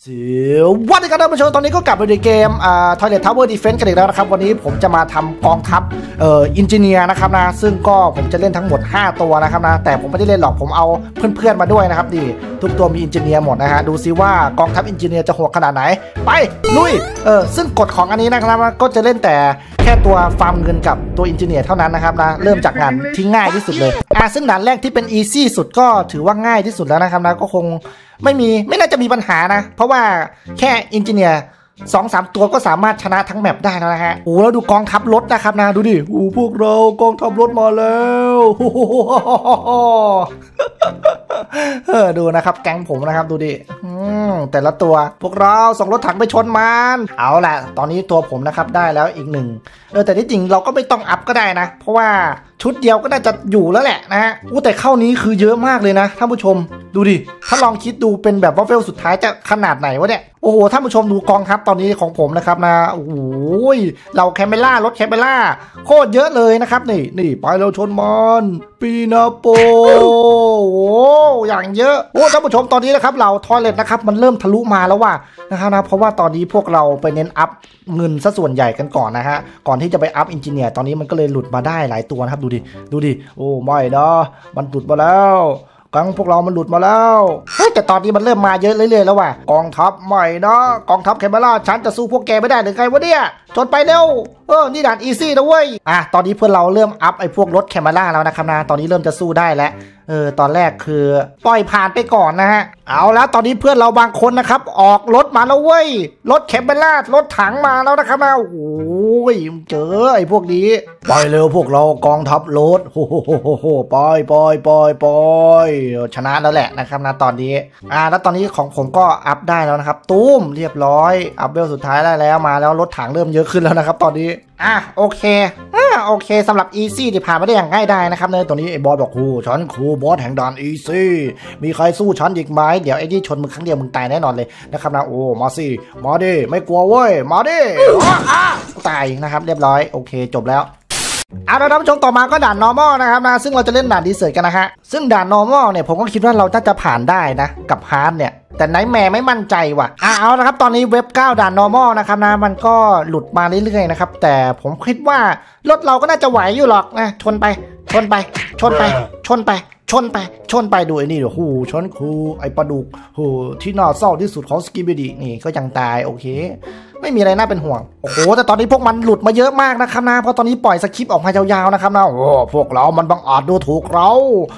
สวัสดีครับท่านผู้ชมตอนนี้ก็กลับมาในเกมToilet Tower Defense กันอีกแล้วนะครับวันนี้ผมจะมาทำกองทัพอินจิเนียร์นะครับนะซึ่งก็ผมจะเล่นทั้งหมด5ตัวนะครับนะแต่ผมไม่ได้เล่นหรอกผมเอาเพื่อนๆมาด้วยนะครับดิทุกตัวมีอินจิเนียร์หมดนะฮะดูซิว่ากองทัพอินจิเนียร์จะโหดขนาดไหนไปลุยซึ่งกฎของอันนี้นะครับก็จะเล่นแต่แค่ตัวฟาร์มเงินกับตัวอินจิเนียร์เท่านั้นนะครับนะเริ่มจากงานที่ง่ายที่สุดเลยซึ่งด่านแรกที่เป็นอีซี่สุดก็ถือว่าง่ายที่สุดแล้วนะครับนะก็คงไม่น่าจะมีปัญหานะเพราะว่าแค่อินจิเนียร์2-3 ตัวก็สามารถชนะทั้งแมปได้แล้วนะฮะโอ้แล้วดูกองทัพรถนะครับนะดูดิโอ้พวกเรากองทัพรถมาแล้วดูนะครับแก๊งผมนะครับดูดิแต่ละตัวพวกเราส่งรถถังไปชนมันเอาล่ะตอนนี้ตัวผมนะครับได้แล้วอีกหนึ่งแต่ที่จริงเราก็ไม่ต้องอัพก็ได้นะเพราะว่าชุดเดียวก็น่าจะอยู่แล้วแหละนะฮะแต่เข้านี้คือเยอะมากเลยนะท่านผู้ชมดูดิถ้าลองคิดดูเป็นแบบว่าเวลสุดท้ายจะขนาดไหนวะเนี่ยโอ้โหท่านผู้ชมดูกองทัพตอนนี้ของผมนะครับนะโอ้โหเราแคมเมล่ารถแคมเมล่าโคตรเยอะเลยนะครับนี่ไปเราชนมันปีนาโปโอ้อย่างเยอะโอ้ท่านผู้ชมตอนนี้นะครับเราทอยเลทนะครับมันเริ่มทะลุมาแล้วว่ะนะครับนะเพราะว่าตอนนี้พวกเราไปเน้นอัพเงินซะส่วนใหญ่กันก่อนนะฮะก่อนที่จะไปอัพอินจิเนียร์ตอนนี้มันก็เลยหลุดมาได้หลายตัวนะครับดูดิโอ้ไม่นะมันหลุดมาแล้วกังพวกเรามันหลุดมาแล้วแต่ตอนนี้มันเริ่มมาเยอะเรื่อยๆแล้วว่ะกองทัพใหม่นะกองทัพแคมเมล่าฉันจะสู้พวกแกไม่ได้หรือไงวะเนี่ยจนไปเร็วนี่ด่านอีซี่นะเว้ยตอนนี้เพื่อนเราเริ่มอัพไอ้พวกรถแคมเมล่าแล้วนะครับนะตอนนี้เริ่มจะสู้ได้แล้วตอนแรกคือปล่อยผ่านไปก่อนนะฮะเอาแล้วตอนนี้เพื่อนเราบางคนนะครับออกรถมาแล้วเว้ยรถแคมเมล่ารถถังมาแล้วนะครับนะโอ้ยเจอไอ้พวกนี้ปล่อยเร็วพวกเรากองทัพรถโอ้โหปล่อยชนะแล้วแหละนะครับนะตอนนี้แล้วตอนนี้ของผมก็อัพได้แล้วนะครับตุ้มเรียบร้อยอัพเวลสุดท้ายได้แล้วมาแล้วรถถังเริ่มเยอะขึ้นแล้วนะครับตอนนี้โอเคสำหรับอีซี่ที่ผ่านมาได้อย่างง่ายได้นะครับในตัวนี้ไอ้บอสบอกฉันครูบอสแห่งด่านอีซี่มีใครสู้ฉันอีกไหมเดี๋ยวไอ้นี่ชนมึงครั้งเดียวมึงตายแน่นอนเลยนะครับนะมาสิมาดิไม่กลัวเว้ยมาดิตายนะครับเรียบร้อยโอเคจบแล้วเราท่านผู้ชมต่อมาก็ด่าน normal นะครับนะซึ่งเราจะเล่นด่านดีเซิร์ตกันนะฮะซึ่งด่าน normal เนี่ยผมก็คิดว่าเราจะผ่านได้นะกับ hard เนี่ยแต่ไนท์แมร์ไม่มั่นใจว่ะเอานะครับตอนนี้เว็บ9ด่าน normal นะครับนะมันก็หลุดมาเรื่อยๆนะครับแต่ผมคิดว่ารถเราก็น่าจะไหวอยู่หรอกนะชนไปดูไอ้นี่เดี๋ยวชนครูไอ้ปลาดุกที่น่าเศร้าที่สุดของสกิบิดีนี่ก็ยังตายโอเคไม่มีอะไรน่าเป็นห่วงโอ้โหแต่ตอนนี้พวกมันหลุดมาเยอะมากนะครับนะเพราะตอนนี้ปล่อยสคริปต์ออกมายาวๆนะครับนะพวกเรามันบังอาจดูถูกเรา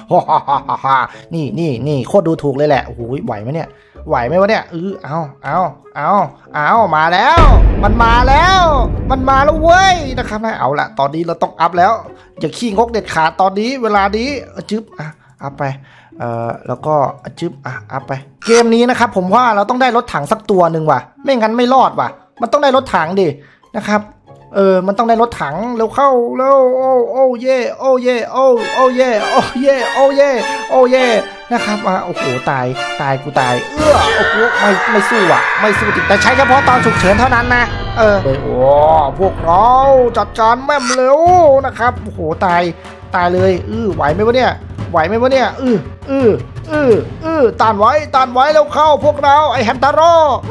นี่โคตรดูถูกเลยแหละโอ้โหไหวไหมเนี่ยไหวไหมวะเนี่ยเอามาแล้วมันมาแล้วเว้ยนะครับนะเอาละตอนนี้เราต้องอัพแล้วอย่าขี้งกเด็ดขาดตอนนี้เวลานี้จึ๊บอัพไปแล้วก็จึ๊บอัพไปเกมนี้นะครับผมว่าเราต้องได้รถถังสักตัวหนึ่งว่ะไม่งั้นไม่รอดว่ะมันต้องได้รถถังดินะครับมันต้องได้รถถังเร็วเข้าเร็วโอ้เย่นะครับโอ้โหตายกูตายโอ้โหไม่สู้อ่ะไม่สู้จริงแต่ใช้เฉพาะตอนฉุกเฉินเท่านั้นนะพวกเราจัดการแม่มเร็วนะครับโอ้โหตายเลยไหวไหมวะเนี่ยต้านไว้แล้วเข้าพวกเราไอแฮมตาโร่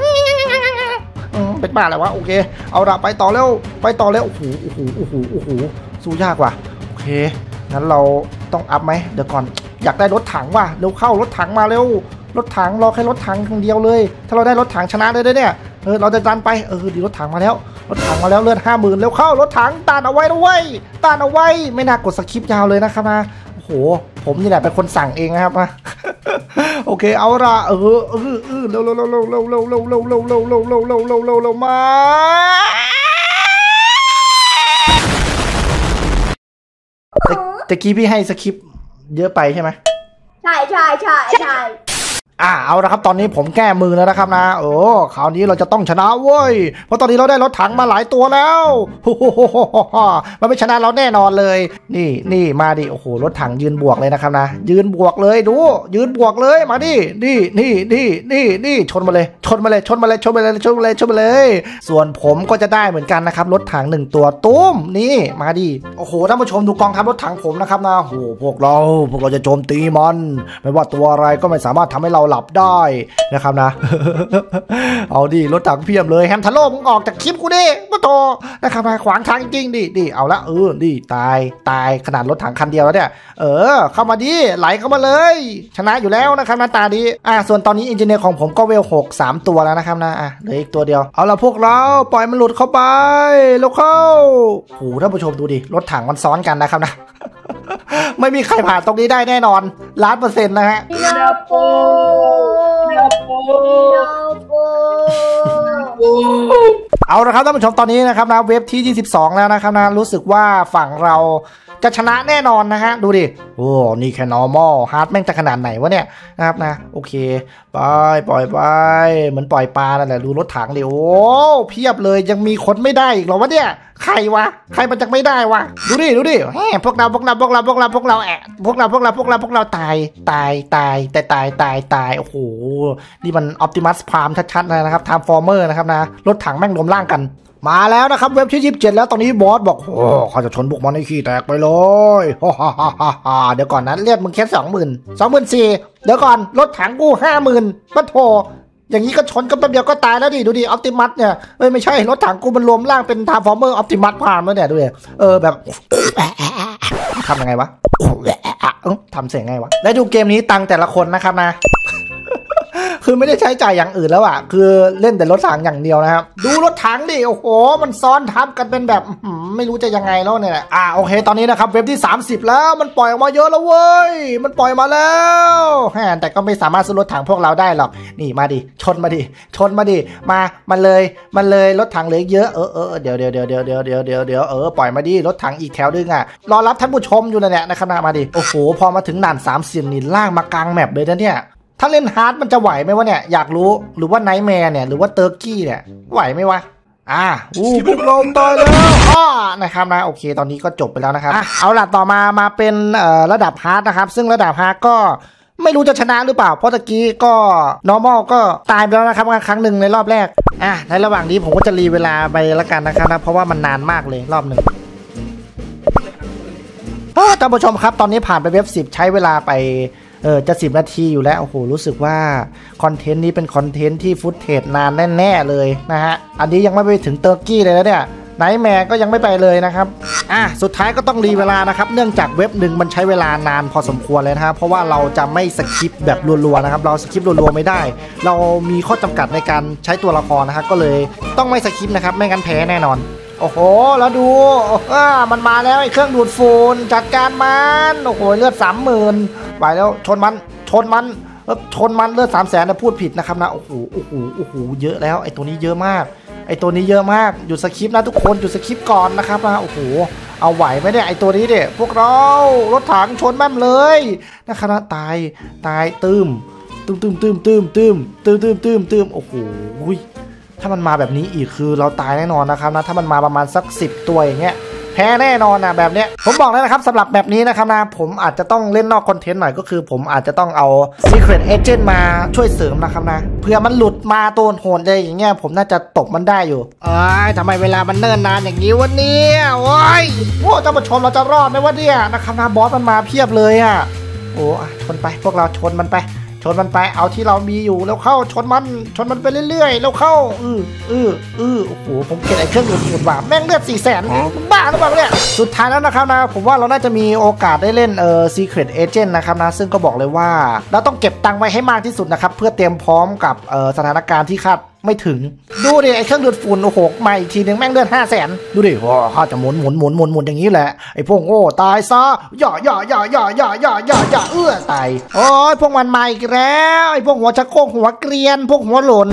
เป็นบ้าอะไรวะโอเคเอาละไปต่อแล้วโอ้โหสู้ยากว่ะโอเคงั้นเราต้องอัพไหมเดี๋ยวก่อนอยากได้รถถังว่ะเร็วเข้ารถถังมาเร็วรถถังรอแค่รถถังครั้งเดียวเลยถ้าเราได้รถถังชนะได้เนี่ยเราจะดันไปดีรถถังมาแล้วเลือด 50,000เร็วเข้ารถถังต้านเอาไว้ด้วยไม่น่ากดสคริปต์ยาวเลยนะครับนะโอ้โหผมนี่แหละเป็นคนสั่งเองนะครับนะโอเคเอาละเร็วมาแต่กี้พี่ให้สคริปต์เยอะไปใช่ไหมใช่เอาละครับตอนนี้ผมแก้มือแล้วนะครับนะคราวนี้เราจะต้องชนะเว้ยเพราะตอนนี้เราได้รถถังมาหลายตัวแล้วมันไม่ชนะเราแน่นอนเลยนี่มาดิโอ้โหรถถังยืนบวกเลยนะครับนะยืนบวกเลยดูยืนบวกเลยมาดินี่ชนมาเลยส่วนผมก็จะได้เหมือนกันนะครับรถถัง1ตัวตุ้มนี่มาดิโอ้โหท่านผู้ชมดูกองทัพรถถังผมนะครับนะโอ้โหพวกเราจะโจมตีมันไม่ว่าตัวอะไรก็ไม่สามารถทำให้เราหลับได้นะครับนะ เอาดิรถถังเพียบเลยแฮมทาโร่มึงออกจากคลิปกูดิมาโตนะครับมาขวางทางจริงดิเอาละดิตายขนาดรถถังคันเดียวแล้วเนี่ยเข้ามาดิไหลเข้ามาเลยชนะอยู่แล้วนะครับนะตาดีส่วนตอนนี้อินจิเนียร์ของผมก็เวล6 3ตัวแล้วนะครับนะเหลืออีกตัวเดียวเอาละพวกเราปล่อยมันหลุดเข้าไปแล้วเข้าโอ้ท่านผู้ชมดูดิรถถังมันซ้อนกันนะครับนะ ไม่มีใครผ่านตรงนี้ได้แน่นอน1,000,000%นะฮะเอาละครับท่านผู้ชมตอนนี้นะครับนะเว็บที่22แล้วนะครับนะรู้สึกว่าฝั่งเราจะชนะแน่นอนนะฮะดูดิโอ้นี่แค่ normal hard แม่งจะขนาดไหนวะเนี่ยนะครับนะโอเคปล่อยไปเหมือนปล่อยปลานั่นแหละดูรถถังดิโอ้เพียบเลยยังมีคนไม่ได้อีกเหรอวะเนี่ยใครวะใครมันจะไม่ได้วะดูดิพวกเราตายโอ้โหนี่มัน Optimus Prime ชัดๆเลยนะครับ Transformer นะครับนะรถถังแม่งรวมร่างกันมาแล้วนะครับเว็บที่27แล้วตอนนี้บอสบอกโอ้เขาจะชนพวกมันให้ขี้แตกไปเลยเดี๋ยวก่อนนั้นเลือดมึงแค่24,000เดี๋ยวก่อนรถถังกู50,000ปะโถอย่างนี้ก็ชนกันแป๊บเดียวก็ตายแล้วดิดูดิออปติมัสเนี่ยไม่ใช่รถถังกูมันรวมร่างเป็นทาร์ฟอร์เมอร์ออปติมัสผ่านมาเนี่ยดูดิแบบทำยังไงวะทำเสียงไงวะแล้วดูเกมนี้ตังแต่ละคนนะครับนะ คือไม่ได้ใช้จ่ายอย่างอื่นแล้วอ่ะคือเล่นแต่รถถังอย่างเดียวนะครับดูรถถังดิโอ้โหมันซ้อนทับกันเป็นแบบไม่รู้จะยังไงแล้วเนี่ยโอเคตอนนี้นะครับเว็บที่30แล้วมันปล่อยออกมาเยอะแล้วเว้ยมันปล่อยมาแล้วแต่ก็ไม่สามารถสู้รถถังพวกเราได้หรอกนี่มาดิชนมาดิมันเลยรถถังเหลือเยอะเดี๋ยวปล่อยมาดิรถถังอีกแถวนึงรอรับท่านผู้ชมอยู่นะเนี่ยนะครับมาดิโอ้โหพอมาถึงด่าน30นี่ล่างมากลางแมปเลยนะเนี่ยถ้าเล่นฮาร์ดมันจะไหวไหมวะเนี่ยอยากรู้หรือว่าไนท์แมร์เนี่ยหรือว่าเตอร์กี้เนี่ยไหวไหมวะพวกเราตายแล้วนะครับนะโอเคตอนนี้ก็จบไปแล้วนะครับเอาล่ะต่อมาเป็นระดับฮาร์ดนะครับซึ่งระดับฮาร์ดก็ไม่รู้จะชนะหรือเปล่าเพราะตะกี้ก็ normal ก็ตายไปแล้วนะครับครั้งหนึ่งในรอบแรกในระหว่างนี้ผมก็จะรีเวลาไปแล้วกันนะครับนะเพราะว่ามันนานมากเลยรอบหนึ่งท่านผู้ชมครับตอนนี้ผ่านไปเว็บ10ใช้เวลาไปจะ10 นาทีอยู่แล้วโอ้โหรู้สึกว่าคอนเทนต์นี้เป็นคอนเทนต์ที่ฟุตเทจนานแน่ๆเลยนะฮะอันนี้ยังไม่ไปถึงเตอร์กี้เลยนะเนี่ยไนท์แมร์ก็ยังไม่ไปเลยนะครับสุดท้ายก็ต้องรีเวลานะครับเนื่องจากเว็บหนึ่งมันใช้เวลานานพอสมควรเลยนะครับเพราะว่าเราจะไม่สคิปแบบรัวๆนะครับเราสคิปรัวๆไม่ได้เรามีข้อจำกัดในการใช้ตัวละครนะครับก็เลยต้องไม่สคิปนะครับไม่งั้นแพ้แน่นอนโอ้โหแล้วดูมันมาแล้วไอ้เครื่องดูดฝุ่นจัดการมันโอ้โหเลือด 30,000ไปแล้วชนมันเลือด 300,000นะพูดผิดนะครับนะโอ้โหเยอะแล้วไอ้ตัวนี้เยอะมากหยุดสคริปต์นะทุกคนหยุดสคริปต์ก่อนนะครับนะโอ้โหเอาไหวไหมเนี่ยไอ้ตัวนี้เด็พวกเรารถถังชนแม่มเลยนะครับนะตายตื้มโอ้โหถ้ามันมาแบบนี้อีกคือเราตายแน่นอนนะครับนะถ้ามันมาประมาณสัก10 ตัวอย่างเงี้ยแพ้แน่นอนนะแบบเนี้ยผมบอกแล้วนะครับสำหรับแบบนี้นะครับนะผมอาจจะต้องเล่นนอกคอนเทนต์หน่อยก็คือผมอาจจะต้องเอา Secret Agent มาช่วยเสริมนะครับนะเพื่อมันหลุดมาตัวโหดเลยอย่างเงี้ยผมน่าจะตบมันได้อยู่ทำไมเวลามันเนิ่นนานอย่างนี้วะเนี่ยโอ้ยท่านผู้ชมเราจะรอดไหมวะเนี่ยนะครับนะบอสมันมาเพียบเลยชนไปพวกเราชนมันไปเอาที่เรามีอยู่แล้วเข้าชนมันไปเรื่อยๆแล้วเข้าโอ้โหผมเก็บไอ้เครื่องดูดฝุ่นว่าแม่งเลือด 400,000บ้าหรือเปล่าเนี่ยสุดท้ายแล้วนะครับนะผมว่าเราน่าจะมีโอกาสได้เล่นSecret Agent นะครับนะซึ่งก็บอกเลยว่าเราต้องเก็บตังค์ไว้ให้มากที่สุดนะครับเพื่อเตรียมพร้อมกับสถานการณ์ที่คาดไม่ถึงดูดิไอ้เครื่องดูดฝุ่นโอ้โหมาอีกทีนึงแม่งเลือด 500,000ดูดิข้าจะหมุนอย่างนี้แหละไอ้พวกโง่ตายซะย่าตายโอ้ยพวกมันมาอีกแล้วไอ้พวกหัวชักโครกหัวเกรียนพวกหัวหล่น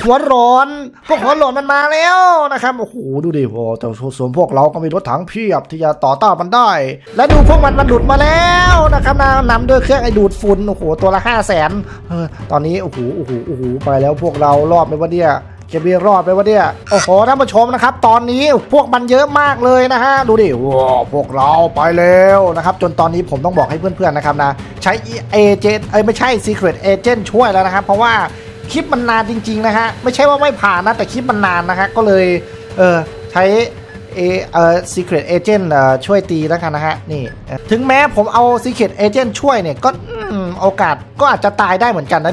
มันมาแล้วนะครับโอ้โหดูดิแต่ส่วนพวกเราก็มีรถถังเพียบที่จะต่อต้านมันได้และดูพวกมันหลุดมาแล้วนะครับนำด้วยเครื่องไอ้ดูดฝุ่นโอ้โหตัวละ 500,000ตอนนี้โอ้โหไปแล้วพวกเรารอดไหมวะเนี่ยเก็บเรียรอดไปวะเนี่ยโอ้โหท่านผู้ชมนะครับตอนนี้พวกมันเยอะมากเลยนะฮะดูดิพวกเราไปแล้วนะครับจนตอนนี้ผมต้องบอกให้เพื่อนๆนะครับนะใช้ Agent ไม่ใช่ Secret Agent ช่วยแล้วนะครับเพราะว่าคลิปมันนานจริงๆนะฮะไม่ใช่ว่าไม่ผ่านนะแต่คลิปมันนานนะฮะก็เลยใช้Secret Agent ช่วยตีแล้วกันนะฮะนี่ถึงแม้ผมเอา Secret Agent ช่วยเนี่ยก็โอกาสก็อาจจะตายได้เหมือนกันนะเนี่ย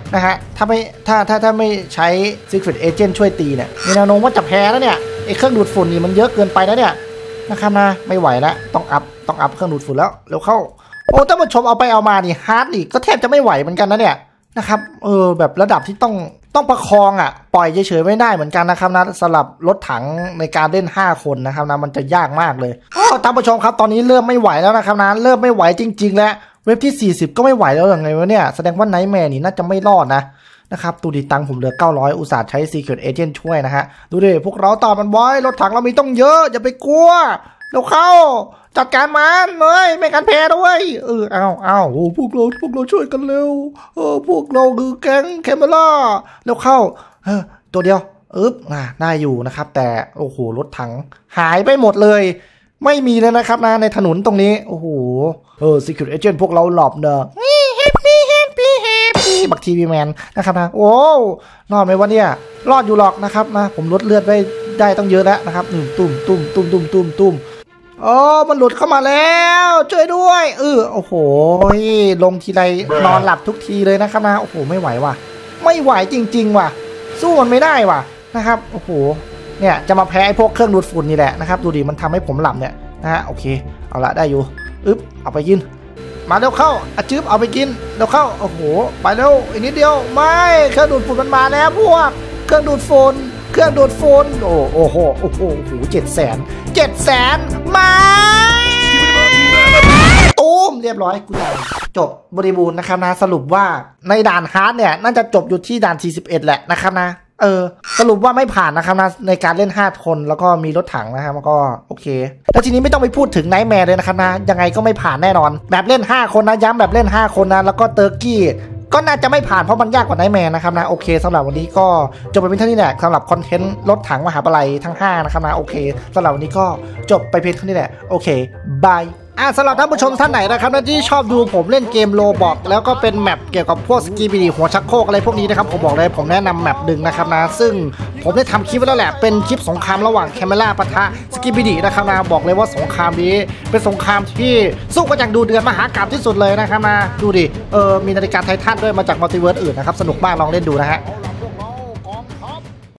นะฮะถ้าไม่ใช้ Secret Agent ช่วยตีเนี่ยมีแนวโน้มว่าจะแพ้แล้วเนี่ยไอ้เครื่องดูดฝุ่นนี่มันเยอะเกินไปแล้วเนี่ยนะครับนะไม่ไหวแล้วต้องอัพเครื่องดูดฝุ่นแล้วเร็วเข้าโอ้ท่านผู้ชมเอาไปเอามานี่ฮาร์ดนี่ก็แทบจะไม่ไหวเหมือนกันนะเนี่ยนะครับแบบระดับที่ต้องประคองอ่ะปล่อยเฉยๆไม่ได้เหมือนกันนะครับนะสำหรับรถถังในการเล่น5คนนะครับนะมันจะยากมากเลยท่านผู้ชมครับตอนนี้เริ่มไม่ไหวแล้วนะครับนะเริ่มไม่ไหวจริงๆแล้วเว็บที่40ก็ไม่ไหวแล้วยังไงวะเนี่ยแสดงว่าไนท์แมร์นี่น่าจะไม่รอดนะครับดูดิตังผมเหลือ900อุตส่าห์ใช้ Secret Agent ช่วยนะฮะดูดิพวกเราต่อมันไว้รถถังเรามีต้องเยอะอย่าไปกลัวเราเข้าจัดการมันเลยไม่กันแพ้ด้วยเอาพวกเราช่วยกันเร็วพวกเราคือแก๊งแคมเมล่าแล้วเข้าตัวเดียวได้อยู่นะครับแต่โอ้โหรถถังหายไปหมดเลยไม่มีเลยนะครับนะในถนนตรงนี้โอ้โหSecret Agent พวกเราหลบเนอะแฮปปี้บักทีวีแมนนะครับนะโอ้รอดไหมวะเนี่ยรอดอยู่หรอกนะครับนะผมลดเลือดไปได้ต้องเยอะแล้วนะครับตุ้มมันหลุดเข้ามาแล้วช่วยด้วยโอ้โหลงทีไรนอนหลับทุกทีเลยนะครับนะโอ้โหไม่ไหวว่ะไม่ไหวจริงๆว่ะสู้มันไม่ได้ว่ะนะครับโอ้โหเนี่ยจะมาแพ้ไอ้พวกเครื่องดูดฝุ่นนี่แหละนะครับดูดิมันทำให้ผมหลับเนี่ยนะฮะโอเคเอาละได้อยู่เอาไปกินมาเร็วเข้าจื๊บเอาไปกินเร็วเข้าโอ้โหไปเร็วอีกนิดเดียวไม่เครื่องดูดฝุ่นมันมาแล้วพวกเครื่องดูดฝุ่นโอ้โห700,000มาตูมเรียบร้อยกูจบบริบูรณ์นะครับนะสรุปว่าในด่านฮาร์ดเนี่ยน่าจะจบอยู่ที่ด่าน41แหละนะครับนะสรุปว่าไม่ผ่านนะครับนะในการเล่น5คนแล้วก็มีรถถังนะครับก็โอเคแล้วทีนี้ไม่ต้องไปพูดถึงไนท์แมร์เลยนะครับนะยังไงก็ไม่ผ่านแน่นอนแบบเล่น5คนนะย้ำแบบเล่น5คนนะแล้วก็เตอร์กี้ก็น่าจะไม่ผ่านเพราะมันยากกว่าไนท์แมร์นะครับนะโอเคสำหรับวันนี้ก็จบไปเป็นเท่านี้แหละสำหรับคอนเทนต์รถถังมหาวิทยาลัยทั้ง5นะครับนะโอเคสำหรับวันนี้ก็จบไปเพียงเท่านี้แหละโอเคบายสำหรับท่านผู้ชมท่านไหนนะครับที่ชอบดูผมเล่นเกมโลบอกแล้วก็เป็นแมปเกี่ยวกับพวกสกีบีดีหัวชักโครกอะไรพวกนี้นะครับผมบอกเลยผมแนะนำแมปหนึ่งนะครับนะซึ่งผมได้ทำคลิปไว้แล้วแหละเป็นคลิปสงครามระหว่างแคมเมล่าปะทะสกีบีดีนะครับนะบอกเลยว่าสงครามนี้เป็นสงครามที่สู้กันอย่างดูเดือดมหากาพย์ที่สุดเลยนะครับนะดูดิมีนาฬิกาไททันด้วยมาจากมัลติเวิร์สอื่นนะครับสนุกมากลองเล่นดูนะฮะ